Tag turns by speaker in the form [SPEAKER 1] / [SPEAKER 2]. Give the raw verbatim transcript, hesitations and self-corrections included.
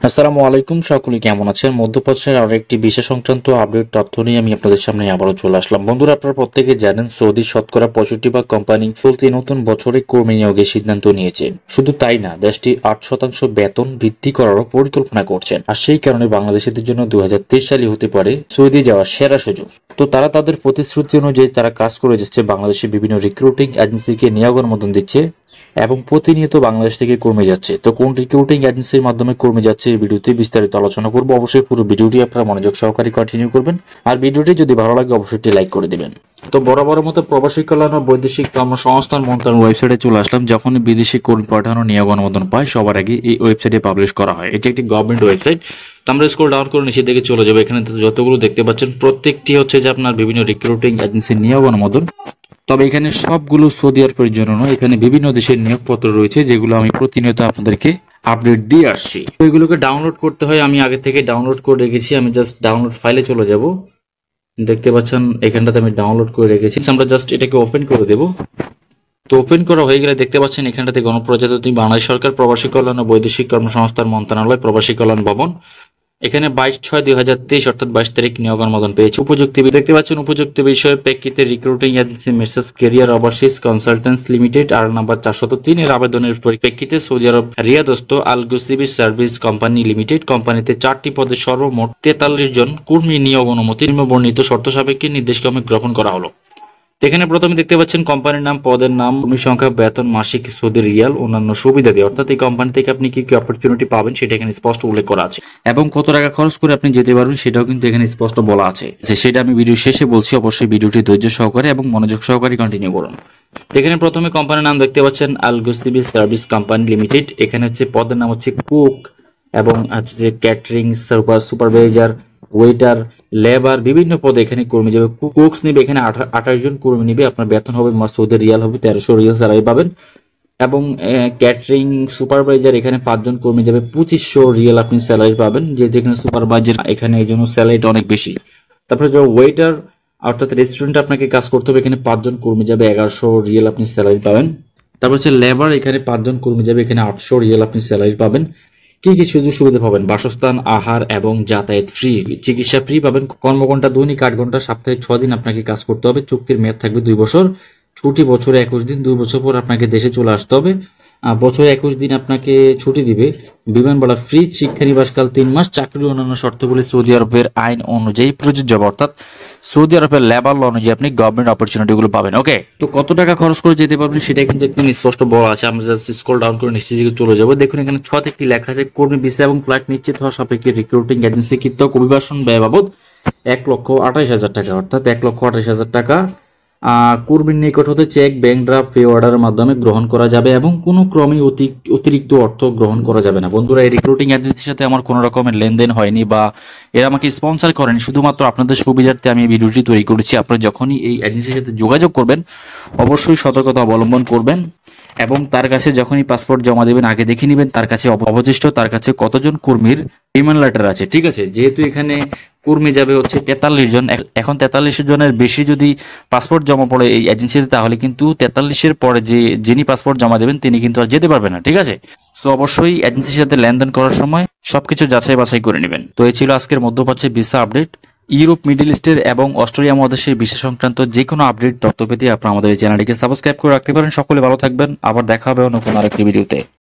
[SPEAKER 1] আসসালামু আলাইকুম, সকলে কেমন আছেন? মধ্যপ্রাচ্যের আরো একটি বিশেষ সংক্রান্ত আপডেট তথ্য নিয়ে আমি আপনাদের সামনে আবারও চলে আসলাম। বন্ধুরা, আপনারা প্রত্যেকে জানেন সৌদি শতকরা পঁয়ষট্টি ভাগ কোম্পানি চলতি নতুন বছরে কর্মী নিয়োগের সিদ্ধান্ত নিয়েছে। শুধু তাই না, দেশটি আট শতাংশ বেতন বৃদ্ধি করারও পরিকল্পনা করছেন। আর সেই কারণে বাংলাদেশিদের জন্য দুই হাজার তেইশ সালে হতে পারে সৌদি যাওয়ার সেরা সুযোগ। তো তারা তাদের প্রতিশ্রুতি অনুযায়ী তারা কাজ করে যাচ্ছে, বাংলাদেশের বিভিন্ন রিক্রুটিং এজেন্সিকে নিয়োগ অনুমোদন দিচ্ছে এবং প্রতিনিয়ত বাংলাদেশ থেকে কর্মী যাচ্ছে। তো কোন রিক্রুটিং এজেন্সির মাধ্যমে কর্মী যাচ্ছে এই ভিডিওতে বিস্তারিত আলোচনা করব। অবশ্যই পুরো ভিডিওটি আপনারা মনোযোগ সহকারে কন্টিনিউ করবেন, আর ভিডিওটি যদি ভালো লাগে অবশ্যই লাইক করে দিবেন। তো বরাবর মতো প্রবাসী কল্যাণ ও বৈদেশিক কর্মসংস্থান মন্ত্রণালয়ের ওয়েবসাইটে চলে আসলাম। যখন বিদেশি কর্মী পাঠানো নিয়োগ অনুমোদন পায় সবার আগে এই ওয়েবসাইটে পাবলিশ করা হয়। এটি একটি গভর্নমেন্ট ওয়েবসাইট। তো আমরা স্ক্রল ডাউন করে নিচের দিকে চলে যাবো। এখানে যতগুলো দেখতে পাচ্ছেন প্রত্যেকটি হচ্ছে যে আপনার বিভিন্ন রিক্রুটিং এজেন্সির নিয়োগ অনুমোদন। তবে এখানে সবগুলো সৌদি আরবের জন্য নয়, এখানে বিভিন্ন দেশের নিয়োগপত্র রয়েছে যেগুলো আমি প্রতিনিয়ত আপনাদেরকে আপডেট দিয়ে আসছি। তো এগুলোকে ডাউনলোড করতে হয়, আমি আগে থেকে ডাউনলোড করে রেখেছি। আমি জাস্ট ডাউনলোড ফাইলে চলে যাব। দেখতে পাচ্ছেন এখানটাতে আমি ডাউনলোড করে রেখেছি। আমরা জাস্ট এটাকে ওপেন করে দেব। তো ওপেন করা হয়ে গেলে দেখতে পাচ্ছেন এখানটাতে গণপ্রজাতন্ত্রী বাংলাদেশ সরকার প্রবাসী কল্যাণ ও বৈদেশিক কর্মসংস্থান মন্ত্রণালয় প্রবাসী কল্যাণ ভবন, এখানে বাইশ ছয় দুই হাজার তেইশ অর্থাৎ বাইশ তারিখ নিয়োগ অনুমোদন পেয়েছে। উপযুক্ত দেখতে পাচ্ছেন উপযুক্ত বিষয়ের প্রেক্ষিতে recruiting agency messrs career overseas consultants limited আর নাম্বার চারশত তিন এর আবেদনের পরিপ্রেক্ষিতে সৌদি আরব রিয়াদস্থ Al Gosaibi service company limited কোম্পানিতে চারটি পদে সর্বমোট তেতাল্লিশ জন কর্মী নিয়োগ অনুমতি বর্ণিত শর্ত সাপেক্ষে নির্দেশক্রমে গ্রহণ করা হলো। এখানে প্রথমে দেখতে পাচ্ছেন কোম্পানির নাম, পদের নাম, কর্মী সংখ্যা, বেতন, মাসিক সৌদি রিয়াল, অন্যান্য সুবিধা দিয়ে, অর্থাৎ এই কোম্পানি থেকে আপনি কি কি অপরচুনিটি পাবেন সেটা এখানে স্পষ্ট উল্লেখ করা আছে এবং কত টাকা খরচ করে আপনি যেতে পারবেন সেটাও কিন্তু এখানে স্পষ্ট বলা আছে। সেটা আমি ভিডিও শেষে বলছি, অবশ্যই ভিডিওটি ধৈর্য সহকারে এবং মনোযোগ সহকারে কন্টিনিউ করুন। এখানে প্রথমে কোম্পানির নাম দেখতে পাচ্ছেন Al Gosaibi service company limited. এখানে হচ্ছে পদের নাম হচ্ছে কুক এবং হচ্ছে যে ক্যাটারিং সুপারভাইজার, ওয়েটার, লেবার, বিভিন্ন পদে এখানে কর্মী যাবে। কুকস নিবে এখানে আঠাশ জন কর্মী নিবে। আপনার বেতন হবে সৌদি রিয়াল হবে তেরোশো রিয়াল স্যালারি পাবেন। এবং ক্যাটারিং সুপারভাইজার এখানে পাঁচজন কর্মী যাবে, পঁচিশশো রিয়াল আপনি স্যালারি পাবেন, যেহেতু এখানে সুপারভাইজার এখানে এই জন্য স্যালারিটা অনেক বেশি। তারপরে যে ওয়েটার অর্থাৎ রেস্টুরেন্টে আপনাকে কাজ করতে হবে, এখানে পাঁচজন কর্মী যাবে, এগারোশো রিয়াল আপনি স্যালারি পাবেন। তারপর হচ্ছে লেবার, এখানে পাঁচজন কর্মী যাবে, এখানে আটশো রিয়াল আপনি স্যালারি পাবেন। কি কি সুযোগ সুবিধা পাবেন? বাসস্থান, আহার এবং যাতায়াত ফ্রি, চিকিৎসা ফ্রি পাবেন। কর্মঘণ্টা দৈনিক আট ঘন্টা, সপ্তাহে ছ দিন আপনাকে কাজ করতে হবে। চুক্তির মেয়াদ থাকবে দুই বছর, ছুটি বছরে একুশ দিন, দুই বছর পর আপনাকে দেশে চলে আসতে হবে। বছরে একুশ দিন আপনাকে ছুটি দিবে, বিমান ভাড়া ফ্রি, শিক্ষা নিবাসকাল তিন মাস, চাকরির অন্যান্য শর্তগুলি সৌদি আরবের আইন অনুযায়ী প্রযোজ্য, অর্থাৎ সৌদি আরবের লেবার ল অনুযায়ী আপনি গভর্নমেন্ট অপরচুনিটি গুলো পাবেন। ওকে, তো কত টাকা খরচ করে যেতে পারবেন সেটা কিন্তু একদম স্পষ্ট বলা আছে। আমরা জাস্ট স্ক্রল ডাউন করে নিশ্চিত দিকে চলে যাবো। দেখুন এখানে ছ থেকে লেখা আছে কর্মী ভিসা এবং ফ্লাইট নিশ্চিত হওয়া সাপেক্ষে রিক্রুটিং এজেন্সি কৃতক অভিবাসন ব্যয় বাবদ এক লক্ষ আঠাশ হাজার টাকা, অর্থাৎ এক লক্ষ আঠাশ হাজার টাকা কর্মীর নিকট হতে চেক, ব্যাংক ড্রাফট, পে অর্ডারের মাধ্যমে গ্রহণ করা যাবে এবং কোনো ক্রমে অতিরিক্ত অর্থ গ্রহণ করা যাবে না। বন্ধুরা, এই রিক্রুটিং এজেন্সির সাথে আমার কোনো রকমের লেনদেন হয়নি বা এরা আমাকে স্পন্সর করেনি, শুধুমাত্র আপনাদের সুবিধার্থে আমি এই ভিডিওটি তৈরি করেছি। আপনারা যখনই এই এজেন্সির সাথে যোগাযোগ করবেন অবশ্যই সতর্কতা অবলম্বন করবেন এবং তার কাছে যখনই পাসপোর্ট জমা দেবেন আগে দেখে নেবেন তার কাছে অবশিষ্ট তার কাছে কতজন কর্মীর ডিমান্ড লেটার আছে। ঠিক আছে, যেহেতু এখানে কর্মী যাবে হচ্ছে তেতাল্লিশ জন, এখন তেতাল্লিশ জনের বেশি যদি পাসপোর্ট জমা পড়ে এই এজেন্সিতে তাহলে কিন্তু তেতাল্লিশের পরে যে যিনি পাসপোর্ট জমা দেবেন তিনি কিন্তু আর যেতে পারবেন না। ঠিক আছে, সো অবশ্যই এজেন্সির সাথে লেনদেন করার সময় সবকিছু যাচাই বাছাই করে নেবেন। তো এই ছিল আজকের মধ্যপ্রাচ্যের ভিসা আপডেট। ইউরোপ, মিডল ইস্টের এবং অস্ট্রেলিয়া মহাদেশের ভিসা সংক্রান্ত যে কোনো আপডেট তথ্য পেতে আপনারা আমাদের এই চ্যানেলটিকে সাবস্ক্রাইব করে রাখতে পারেন। সকলে ভালো থাকবেন, আবার দেখা হবে অন্য কোনো আরেকটি ভিডিওতে।